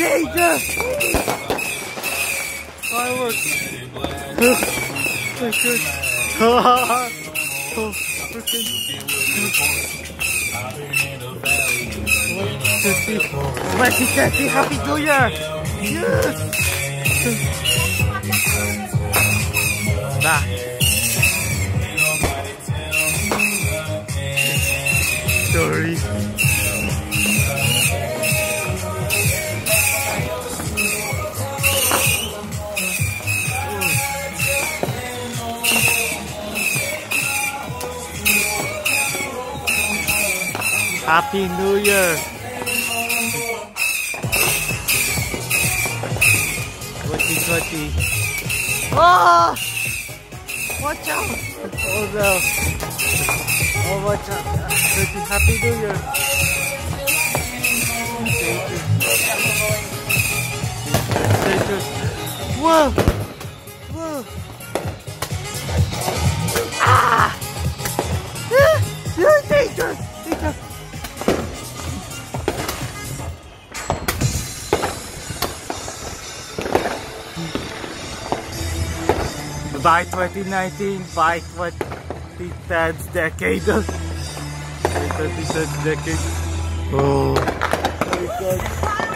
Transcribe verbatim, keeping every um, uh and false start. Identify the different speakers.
Speaker 1: danger! Fireworks! Oh my god! Oh, freaking! twenty thirty, Happy New Year! Yes! Nah. Sorry. Happy New Year! twenty twenty. Oh! Watch out! Oh no! Oh, watch out! Happy New Year! Thank you. Thank you. Whoa! Whoa! Ah! You're dangerous! Danger! By twenty nineteen, by twenty tenth decade. twenty tenth decade. Oh my god.